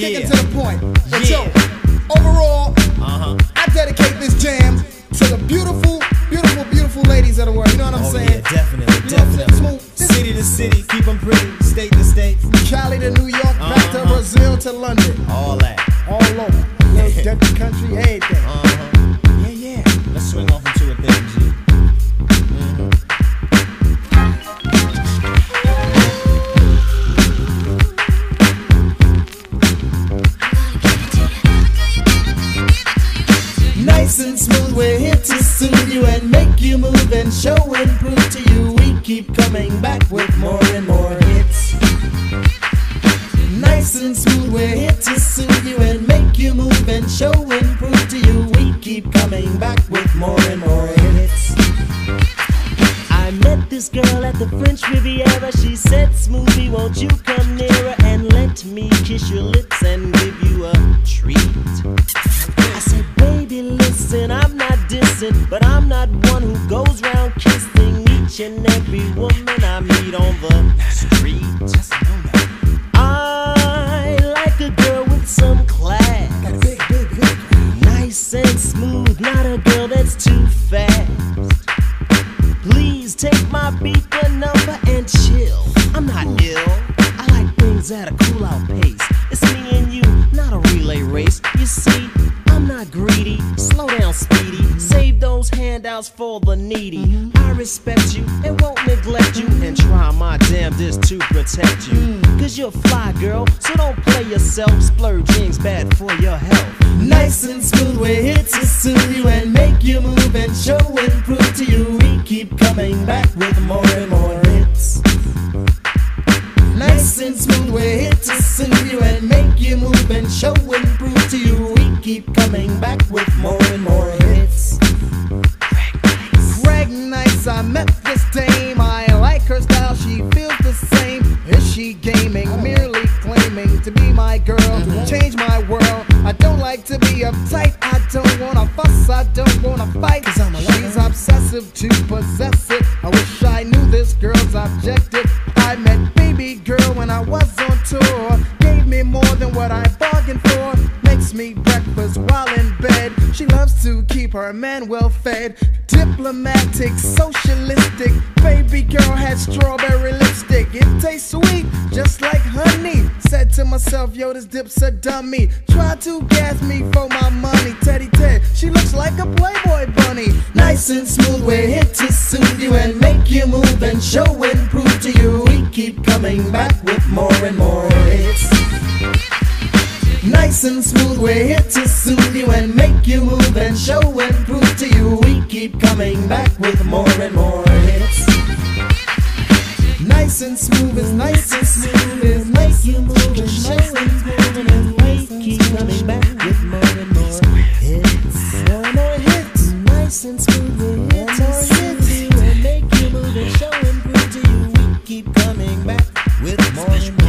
getting to the point. But yo, overall, I dedicate this jam to the beautiful, beautiful, beautiful ladies of the world. You know what I'm saying? Yeah, definitely, you know definitely. City to city, keep them pretty. State to state. From Cali to New York, back to Brazil to London. All that. All over. Little Dutch country, everything. Yeah, yeah. Let's swing off into it then, G. Nice and smooth, we're here to soothe you and make you move and show and prove to you we keep coming back with more and more hits. Nice and smooth, we're here to soothe you and make you move and show and prove to you we keep coming back with more and more hits. I met this girl at the French Riviera. She said, Smoothie, won't you come nearer and let me kiss your lips and give you a treat? I said, baby, listen, I'm not dissing, but I'm not one who goes round kissing each and every woman I meet on the street. I like a girl with some class, nice and smooth, not a girl that's too fast. Please take my beeper number and chill. I'm not ill, I like things at a cool out pace. It's me and you, not a relay race. You see, I'm not greedy, slow down speedy. Save those handouts for the needy. I respect you and won't neglect you, and try my damnedest to protect you. Cause you're a fly girl, so don't play yourself. Splurging's bad for your health. Nice and smooth, we're here to soothe you and make you move and show and prove to you we keep coming back with more and more hits. Nice and smooth, we're here to soothe you and make you move and show and prove to you we keep coming back with more and more hits. Greg Nice, I met this dame. I like her style, she feels the same. Is she gaming, merely claiming to be my girl, to change my world? I don't like to be uptight, I don't wanna fuss, I don't wanna fight. She's obsessive to possessive. I wish I knew this girl's objective. I met baby girl when I was on tour. Gave me more than what I bargained for. Makes me breakfast while in bed. She loves to keep her man well fed. Diplomatic, socialistic. Baby girl had strawberry lipstick. It tastes sweet, just like honey. Said to myself, yo, this dip's a dummy. Try to gas me for my money. Teddy Ted, she looks like a Playboy bunny. Nice and smooth, we're here to soothe you and make you move and show and prove to you we keep coming back with more and more hits. Nice and smooth, we're here to soothe you and make you move and show and prove to you we keep coming back with more and more hits. Nice and smooth is nice and smooth is nice. You move and show and prove and we keep coming back with more and more hits. More and more hits. Nice and smooth, we're here to soothe you and make you move and show and prove to you we keep coming back with more and more.